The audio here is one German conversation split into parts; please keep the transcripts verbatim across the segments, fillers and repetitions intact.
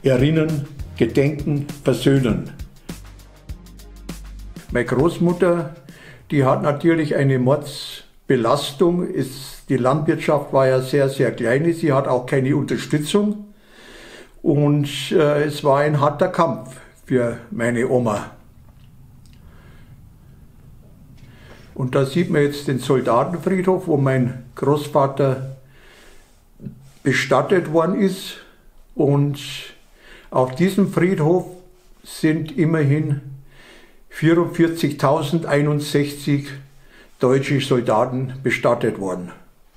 erinnern, gedenken, versöhnen. Meine Großmutter, die hat natürlich eine Mordsbelastung. Es, die Landwirtschaft war ja sehr, sehr klein. Sie hat auch keine Unterstützung. Und äh, es war ein harter Kampf für meine Oma. Und da sieht man jetzt den Soldatenfriedhof, wo mein Großvater bestattet worden ist. Und auf diesem Friedhof sind immerhin vierundvierzigtausendeinundsechzig deutsche Soldaten bestattet worden.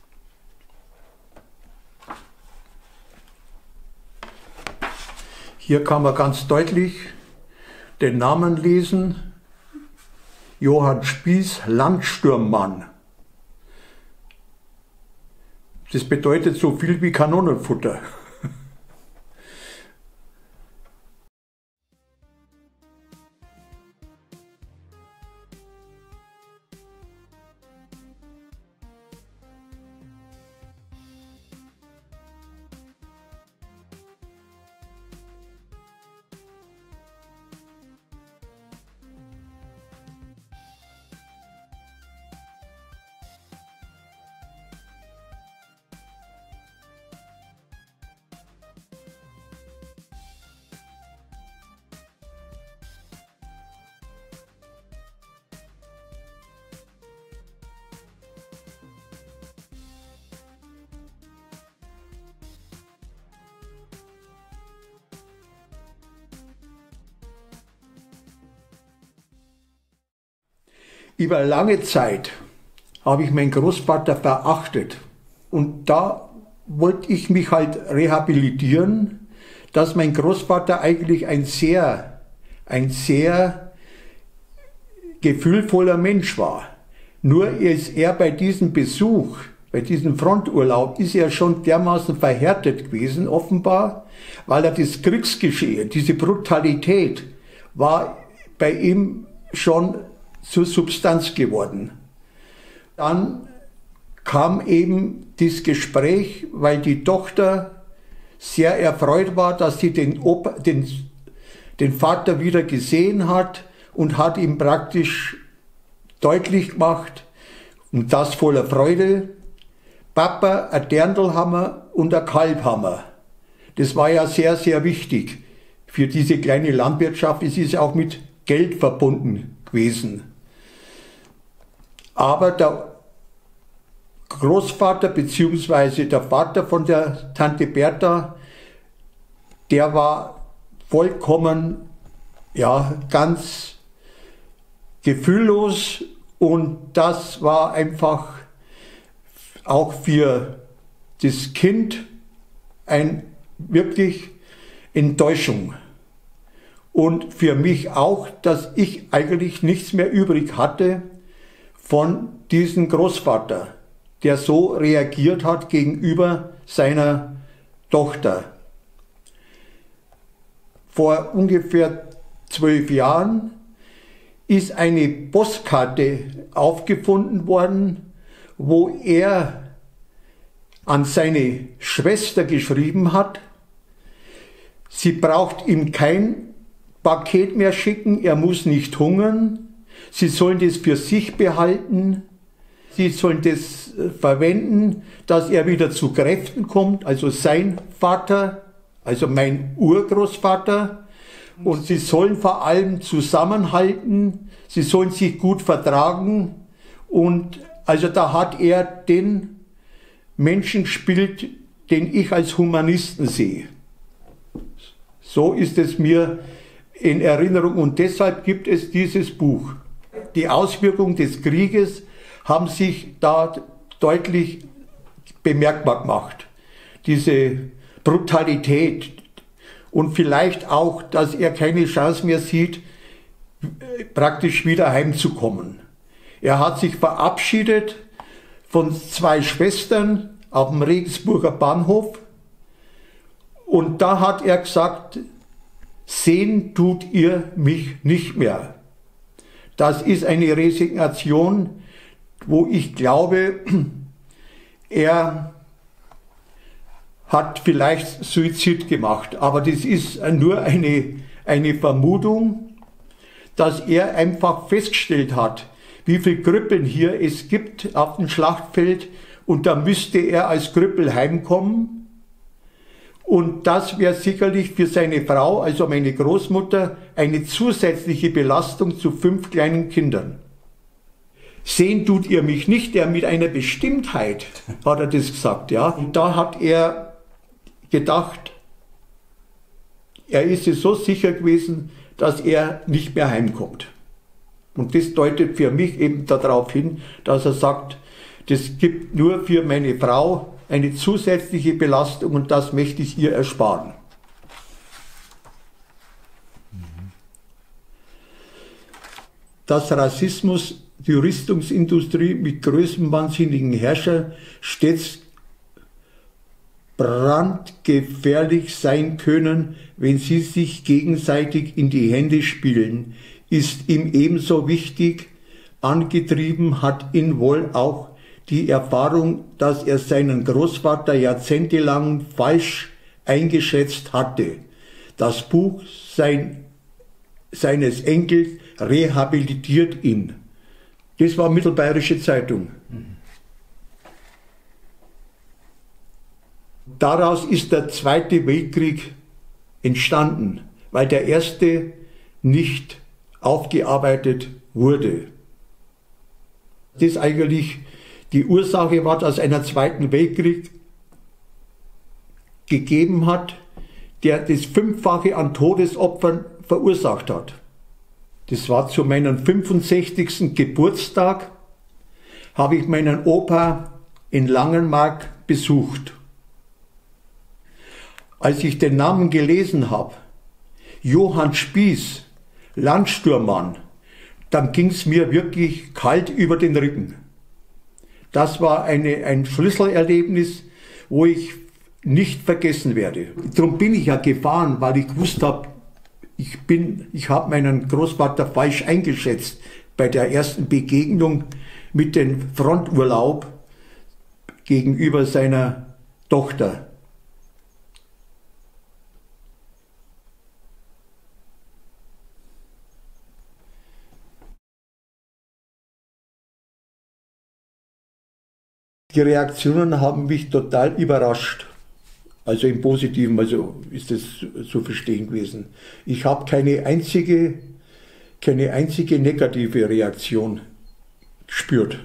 Hier kann man ganz deutlich den Namen lesen: Johann Spieß, Landsturmmann. Das bedeutet so viel wie Kanonenfutter. Über lange Zeit habe ich meinen Großvater verachtet. Und da wollte ich mich halt rehabilitieren, dass mein Großvater eigentlich ein sehr, ein sehr gefühlvoller Mensch war. Nur ist er bei diesem Besuch, bei diesem Fronturlaub, ist er schon dermaßen verhärtet gewesen, offenbar, weil er das Kriegsgeschehen, diese Brutalität, war bei ihm schon zur Substanz geworden. Dann kam eben das Gespräch, weil die Tochter sehr erfreut war, dass sie den, Opa, den, den Vater wieder gesehen hat und hat ihm praktisch deutlich gemacht, und das voller Freude: Papa, ein Dirndl haben wir und ein Kalb haben wir. Das war ja sehr, sehr wichtig für diese kleine Landwirtschaft. Es ist auch mit Geld verbunden gewesen. Aber der Großvater bzw. der Vater von der Tante Bertha, der war vollkommen, ja, ganz gefühllos, und das war einfach auch für das Kind ein wirklich Enttäuschung. Und für mich auch, dass ich eigentlich nichts mehr übrig hatte von diesem Großvater, der so reagiert hat gegenüber seiner Tochter. Vor ungefähr zwölf Jahren ist eine Postkarte aufgefunden worden, wo er an seine Schwester geschrieben hat, sie braucht ihm kein Paket mehr schicken, er muss nicht hungern, sie sollen das für sich behalten, sie sollen das verwenden, dass er wieder zu Kräften kommt, also sein Vater, also mein Urgroßvater, und sie sollen vor allem zusammenhalten, sie sollen sich gut vertragen, und also da hat er den Menschen gespielt, den ich als Humanisten sehe. So ist es mir in Erinnerung, und deshalb gibt es dieses Buch. Die Auswirkungen des Krieges haben sich da deutlich bemerkbar gemacht. Diese Brutalität und vielleicht auch, dass er keine Chance mehr sieht, praktisch wieder heimzukommen. Er hat sich verabschiedet von zwei Schwestern auf dem Regensburger Bahnhof, und da hat er gesagt: Sehen tut ihr mich nicht mehr. Das ist eine Resignation, wo ich glaube, er hat vielleicht Suizid gemacht, aber das ist nur eine, eine Vermutung, dass er einfach festgestellt hat, wie viele Krüppeln hier es gibt auf dem Schlachtfeld, und da müsste er als Krüppel heimkommen. Und das wäre sicherlich für seine Frau, also meine Großmutter, eine zusätzliche Belastung zu fünf kleinen Kindern. Sehen tut ihr mich nicht, der mit einer Bestimmtheit, hat er das gesagt, ja. Und da hat er gedacht, er ist sich so sicher gewesen, dass er nicht mehr heimkommt. Und das deutet für mich eben darauf hin, dass er sagt, das gibt nur für meine Frau eine zusätzliche Belastung und das möchte ich ihr ersparen. Dass Rassismus die Rüstungsindustrie mit größenwahnsinnigen Herrschern stets brandgefährlich sein können, wenn sie sich gegenseitig in die Hände spielen, ist ihm ebenso wichtig. Angetrieben hat ihn wohl auch die Erfahrung, dass er seinen Großvater jahrzehntelang falsch eingeschätzt hatte. Das Buch sein, seines Enkels rehabilitiert ihn. Das war Mittelbayerische Zeitung. Daraus ist der Zweite Weltkrieg entstanden, weil der Erste nicht aufgearbeitet wurde. Das eigentlich die Ursache war, dass einen Zweiten Weltkrieg gegeben hat, der das Fünffache an Todesopfern verursacht hat. Das war zu meinem fünfundsechzigsten Geburtstag, habe ich meinen Opa in Langenmark besucht. Als ich den Namen gelesen habe, Johann Spieß, Landsturmmann, dann ging es mir wirklich kalt über den Rücken. Das war eine, ein Schlüsselerlebnis, wo ich nicht vergessen werde. Darum bin ich ja gefahren, weil ich gewusst habe, ich bin, ich habe meinen Großvater falsch eingeschätzt bei der ersten Begegnung mit dem Fronturlaub gegenüber seiner Tochter. Die Reaktionen haben mich total überrascht. Also im Positiven, also ist es zu verstehen gewesen. Ich habe keine einzige, keine einzige negative Reaktion gespürt.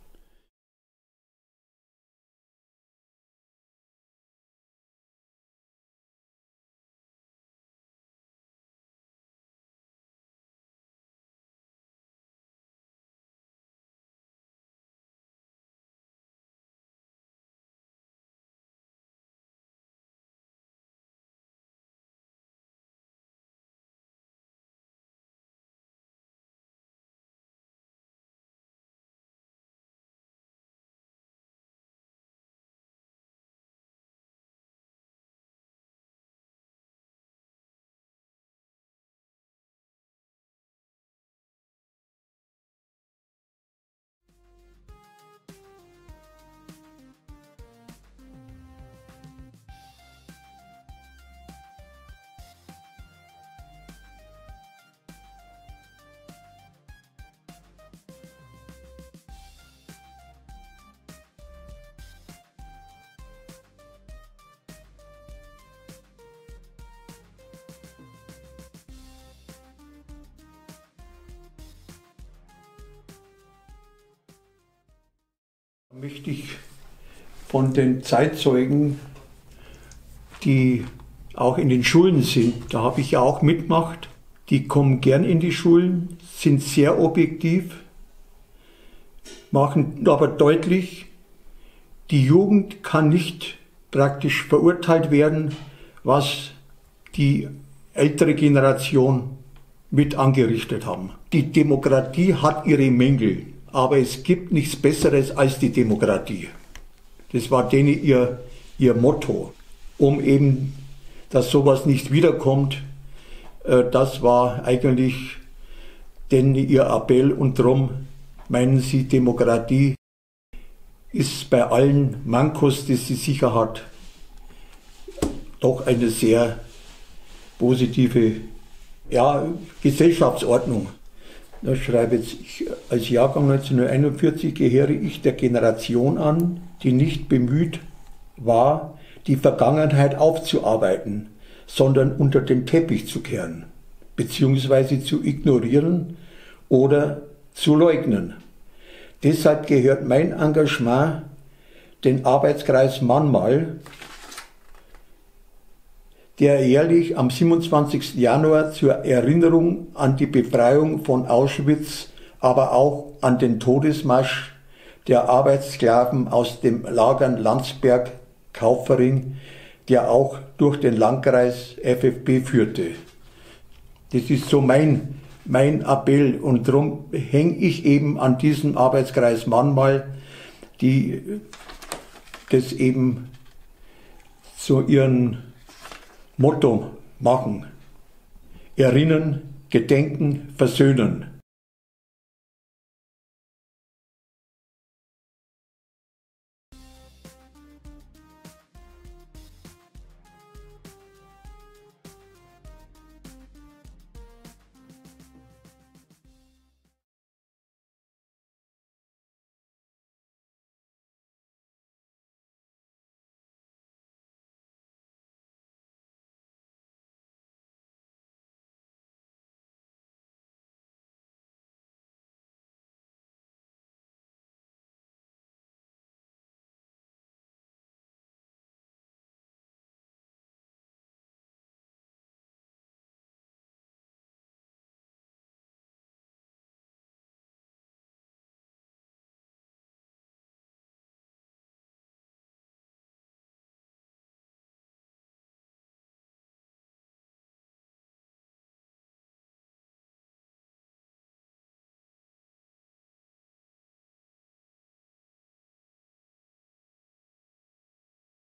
Möchte ich von den Zeitzeugen, die auch in den Schulen sind, da habe ich ja auch mitgemacht, die kommen gern in die Schulen, sind sehr objektiv, machen aber deutlich, die Jugend kann nicht praktisch verurteilt werden, was die ältere Generation mit angerichtet haben. Die Demokratie hat ihre Mängel. Aber es gibt nichts Besseres als die Demokratie. Das war denen ihr, ihr Motto, um eben, dass sowas nicht wiederkommt. Das war eigentlich denn ihr Appell und darum meinen sie, Demokratie ist bei allen Mankos, die sie sicher hat, doch eine sehr positive, ja, Gesellschaftsordnung. Da schreibe jetzt ich, als Jahrgang neunzehnhunderteinundvierzig gehöre ich der Generation an, die nicht bemüht war, die Vergangenheit aufzuarbeiten, sondern unter den Teppich zu kehren, beziehungsweise zu ignorieren oder zu leugnen. Deshalb gehört mein Engagement den Arbeitskreis Mannmal, der jährlich am siebenundzwanzigsten Januar zur Erinnerung an die Befreiung von Auschwitz, aber auch an den Todesmarsch der Arbeitssklaven aus dem Lagern Landsberg, Kaufering, der auch durch den Landkreis F F B führte. Das ist so mein, mein Appell und darum hänge ich eben an diesem Arbeitskreis Mannmal, die das eben zu ihren Motto machen: Erinnern, Gedenken, Versöhnen.